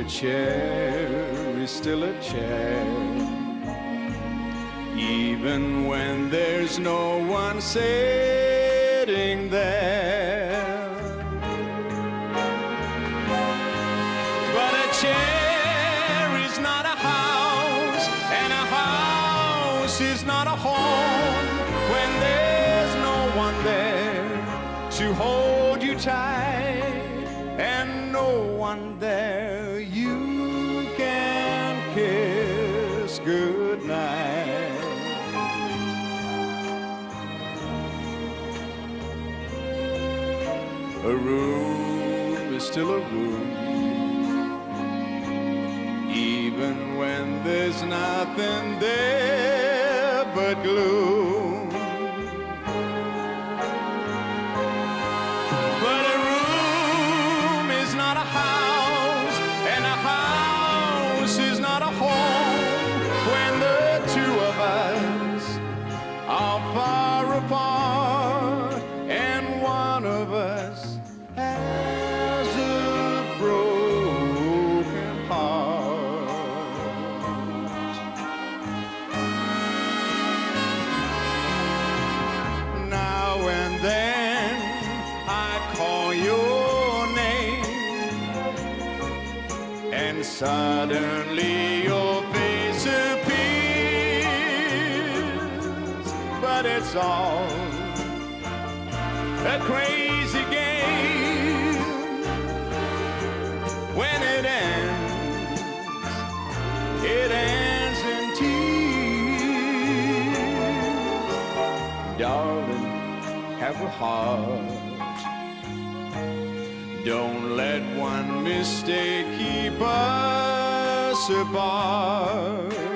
a chair is still a chair, even when there's no one sitting there. But a chair is not a house, and a house is not a home when there's no one there to hold you tight, and no one there you can kiss goodnight. A room is still a room, even when there's nothing there but gloom. But a room is not a house, and a house is not a home when the two of us are far apart, and one of us has a broken heart. Now and then I call your name, and suddenly your face appears, but it's all a crazy game. When it ends in tears. Darling, have a heart. Don't let one mistake keep us apart.